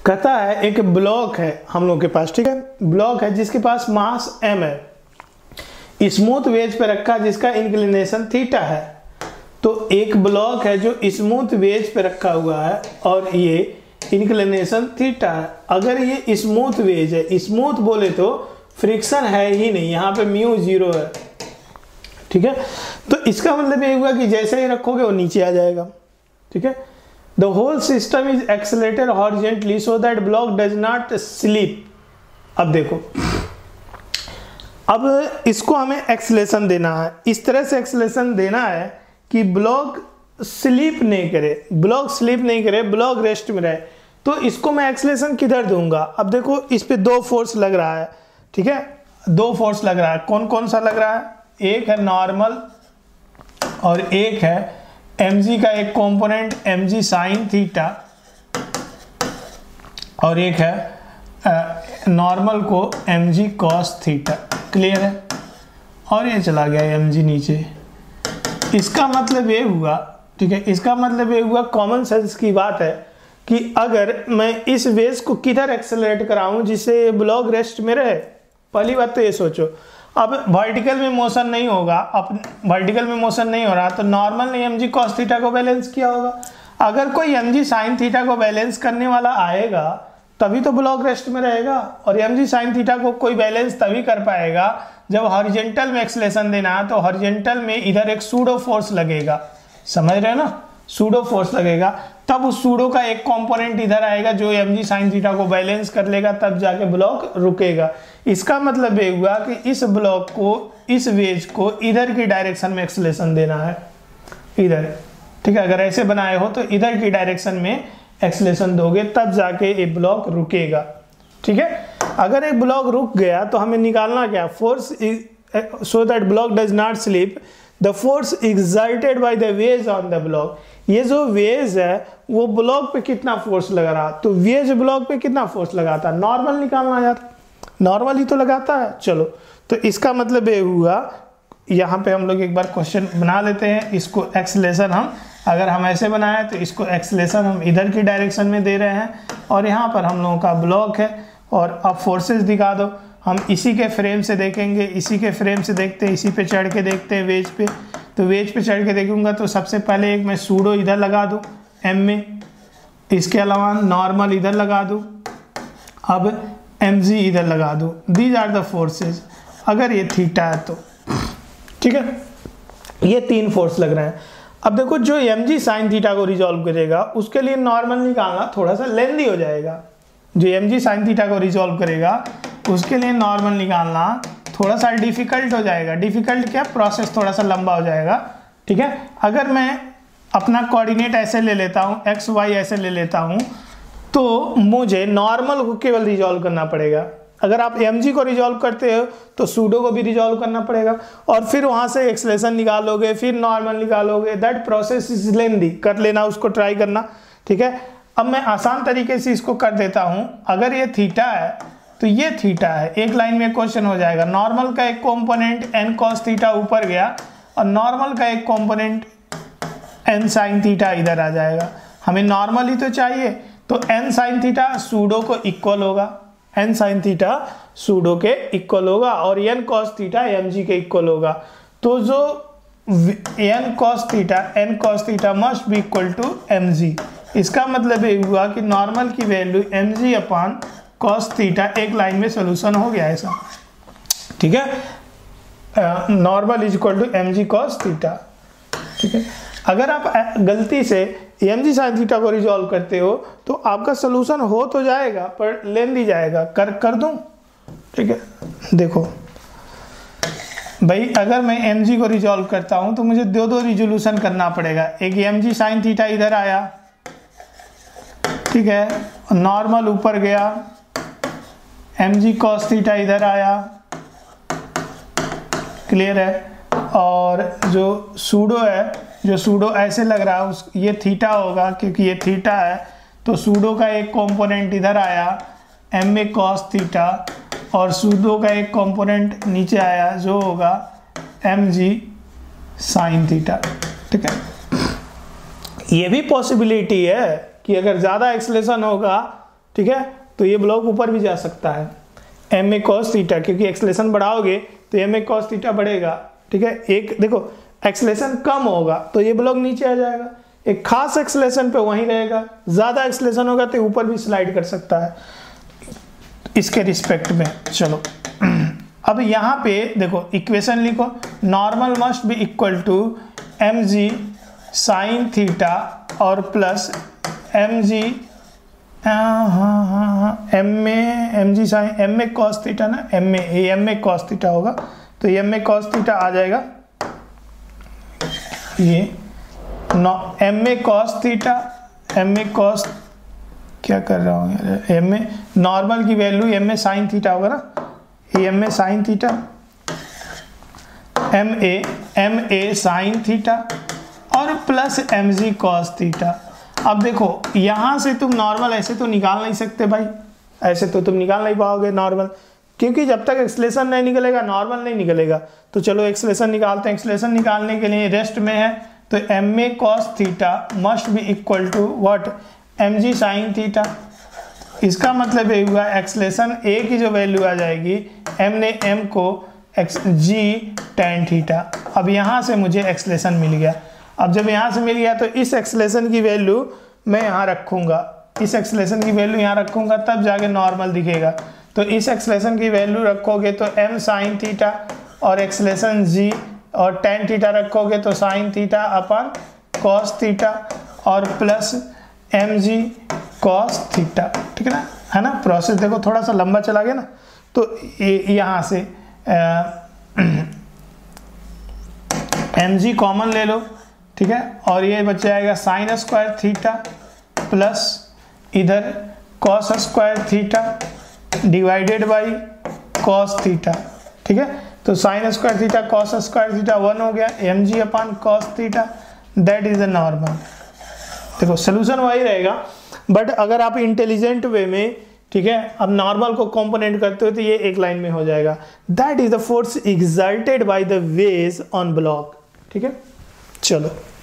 कहता है एक ब्लॉक है हम लोग के पास, ठीक है, ब्लॉक है जिसके पास मास m है, स्मूथ वेज पे रखा जिसका इंक्लिनेशन थीटा है। तो एक ब्लॉक है जो स्मूथ वेज पे रखा हुआ है और ये इंक्लिनेशन थीटा है। अगर ये स्मूथ वेज है, स्मूथ बोले तो फ्रिक्शन है ही नहीं, यहाँ पे म्यू 0 है, ठीक है। तो इसका मतलब ये हुआ कि जैसे ही रखोगे वो नीचे आ जाएगा, ठीक है। The whole system is accelerated horizontally so that block does not slip। अब देखो, अब इसको हमें एक्सेलेरेशन देना है, इस तरह से एक्सेलेरेशन देना है कि ब्लॉक स्लिप नहीं करे, ब्लॉक स्लिप नहीं करे, ब्लॉक रेस्ट में रहे। तो इसको मैं एक्सेलेरेशन किधर दूंगा? अब देखो इस पे दो फोर्स लग रहा है, ठीक है, दो फोर्स लग रहा है। कौन कौन सा लग रहा है? एक है नॉर्मल और एक है mg का एक कंपोनेंट mg साइन थीटा और एक है नॉर्मल को mg कॉस थीटा। क्लियर है? और ये चला गया mg नीचे। इसका मतलब ये हुआ, ठीक है, इसका मतलब ये हुआ, कॉमन सेंस की बात है कि अगर मैं इस वेज को किधर एक्सेलरेट कराऊं जिससे ब्लॉक रेस्ट में रहे। पहली बात तो ये सोचो, अब वर्टिकल में मोशन नहीं होगा, अब वर्टिकल में मोशन नहीं हो रहा तो नॉर्मल ने mg cos थीटा को बैलेंस किया होगा। अगर कोई mg sin थीटा को बैलेंस करने वाला आएगा तभी तो ब्लॉक रेस्ट में रहेगा, और mg sin थीटा को कोई बैलेंस तभी कर पाएगा जब हॉरिजॉन्टल में एक्सेलेरेशन देना है। तो हॉरिजॉन्टल में इधर एक सूडो फोर्स लगेगा, समझ रहे हो ना, सूडो फोर्स लगेगा, तब उस सूडो का एक कंपोनेंट इधर आएगा जो mg sin थीटा को बैलेंस कर लेगा, तब जाके ब्लॉक रुकेगा। इसका मतलब ये हुआ कि इस ब्लॉक को, इस वेज को इधर की डायरेक्शन में एक्सेलेरेशन देना है, इधर, ठीक है। अगर ऐसे बनाए हो तो इधर की डायरेक्शन में एक्सेलेरेशन दोगे तब जाके ये ब्लॉक रुकेगा, ठीक है। अगर एक ब्लॉक रुक गया तो हमें निकालना क्या? Force so that block does not slip, the force exerted by the wedge on the block. ये जो वेज है वो ब्लॉक पे कितना फोर्स लगा रहा, तो वेज ब्लॉक पे कितना फोर्स लगाता, नॉर्मल निकालना यार, नॉर्मल ही तो लगाता है। चलो, तो इसका मतलब ये हुआ, यहाँ पे हम लोग एक बार क्वेश्चन बना लेते हैं। इसको एक्सेलेरेशन हम, अगर हम ऐसे बनाए तो इसको एक्सेलेरेशन हम इधर की डायरेक्शन में दे रहे हैं और यहाँ पर हम लोगों का ब्लॉक है। और अब फोर्सेस दिखा दो, हम इसी के फ्रेम से देखेंगे, इसी के फ्रेम से देखते हैं, इसी पे चढ़ के देखते हैं वेज पे। तो वेज पे चढ़ के देखूंगा तो सबसे पहले एक मैं सूडो इधर लगा दूँ m में, इसके अलावा नॉर्मल इधर लगा दूँ, अब mg इधर लगा दूँ। दीज आर द फोर्सेस, अगर ये थीटा है तो, ठीक है, ये तीन फोर्स लग रहे हैं। अब देखो जो mg साइन थीटा को रिजॉल्व करेगा उसके लिए नॉर्मल निकालना थोड़ा सा लेंदी हो जाएगा। जो mg साइन थीटा को रिजॉल्व करेगा उसके लिए नॉर्मल निकालना थोड़ा सा डिफिकल्ट हो जाएगा। डिफिकल्ट क्या, प्रोसेस थोड़ा सा लंबा हो जाएगा, ठीक है। अगर मैं अपना कोऑर्डिनेट ऐसे ले लेता हूँ, एक्स वाई ऐसे ले लेता हूँ, तो मुझे नॉर्मल को केवल रिजॉल्व करना पड़ेगा। अगर आप mg को रिजॉल्व करते हो तो सूडो को भी रिजॉल्व करना पड़ेगा और फिर वहाँ से एक्सेलेरेशन निकालोगे, फिर नॉर्मल निकालोगे। दैट प्रोसेस इज लेंदी, कर लेना, उसको ट्राई करना, ठीक है। अब मैं आसान तरीके से इसको कर देता हूँ। अगर ये थीटा है तो ये थीटा है, एक लाइन में क्वेश्चन हो जाएगा। नॉर्मल का एक कंपोनेंट n cos थीटा ऊपर गया और नॉर्मल का एक कंपोनेंट n sin थीटा इधर आ जाएगा। हमें नॉर्मल ही तो चाहिए, तो n sin थीटा सूडो को इक्वल होगा, n sin थीटा सूडो के इक्वल होगा और n cos थीटा mg के इक्वल होगा। तो जो n cos theta must be equal to mg। इसका मतलब ये हुआ कि नॉर्मल की value mg upon cos theta, एक लाइन में सोल्यूशन हो गया ऐसा, ठीक है। Normal is equal to mg cos theta, ठीक है। अगर आप गलती से mg sin थीटा को रिजॉल्व करते हो तो आपका सोल्यूशन हो तो जाएगा पर लेंदी जाएगा। कर दूं, ठीक है। देखो भाई, अगर मैं mg को रिजॉल्व करता हूं तो मुझे दो रिजोल्यूशन करना पड़ेगा। एक mg sin थीटा इधर आया, ठीक है, नॉर्मल ऊपर गया, mg cos थीटा इधर आया, क्लियर है। और जो सूडो है, जो सूडो ऐसे लग रहा है उस, ये थीटा होगा क्योंकि ये थीटा है, तो सूडो का एक कंपोनेंट इधर आया ma cos थीटा और सूडो का एक कंपोनेंट नीचे आया जो होगा mg sin थीटा, ठीक है। ये भी पॉसिबिलिटी है कि अगर ज़्यादा एक्सेलेरेशन होगा ठीक है, तो ये ब्लॉक ऊपर भी जा सकता है एम ए कॉस थीटा, क्योंकि एक्सलेशन बढ़ाओगे तो एम ए कॉस थीटा बढ़ेगा, ठीक है। एक देखो एक्सलेशन कम होगा तो ये ब्लॉक नीचे आ जाएगा, एक खास एक्सलेशन पे वहीं रहेगा, ज़्यादा एक्सलेशन होगा तो ऊपर भी स्लाइड कर सकता है इसके रिस्पेक्ट में। चलो अब यहाँ पे देखो इक्वेशन लिखो, normal must be equal to M G sine theta और plus M G M G sine M A cos theta ना, एम ए कॉस थीटा होगा, तो एम ए कॉस थीटा आ जाएगा ये M A cos theta, M A cos क्या कर रहा हूँ यार, एम ए नॉर्मल की value M A sine theta होगा ना, M A sine theta, M A sine theta और plus M G cos theta. अब देखो यहाँ से तुम नॉर्मल ऐसे तो निकाल नहीं सकते भाई, ऐसे तो तुम निकाल नहीं पाओगे नॉर्मल, क्योंकि जब तक एक्सलेशन नहीं निकलेगा नॉर्मल नहीं निकलेगा। तो चलो एक्सलेशन निकालते हैं। एक्सलेशन निकालने के लिए रेस्ट में है तो M A cos theta must be equal to what, M G sine theta. इसका मतलब ये हुआ एक्सलेशन ए की जो वैल्यू आ जाएगी एम ने एम को जी टेन थीटा। अब यहाँ से मुझे एक्सलेशन मिल गया। अब जब यहाँ से मिल गया तो इस एक्सलेशन की वैल्यू मैं यहाँ रखूँगा, इस एक्सलेशन की वैल्यू यहाँ रखूँगा, तब जाके नॉर्मल दिखेगा। तो इस एक्सलेशन की वैल्यू रखोगे तो एम साइन थीटा और एक्सलेशन जी और टेन थीटा रखोगे तो sine theta upon cos theta और plus M G cos theta, ठीक है ना। प्रोसेस देखो थोड़ा सा लंबा चला गया ना, तो यहाँ से एम जी कॉमन ले लो, ठीक है, और ये बच जाएगा साइन स्क्वायर थीटा प्लस इधर cos square theta divided by cos theta, ठीक है। तो sine square theta cos square theta 1 हो गया, M G upon cos theta, that is the normal. देखो सोल्यूशन वही रहेगा, बट अगर आप इंटेलिजेंट वे में, ठीक है, अब नॉर्मल को कंपोनेंट करते हो तो ये एक लाइन में हो जाएगा। That is the force exerted by the wedge on block, ठीक है। चलो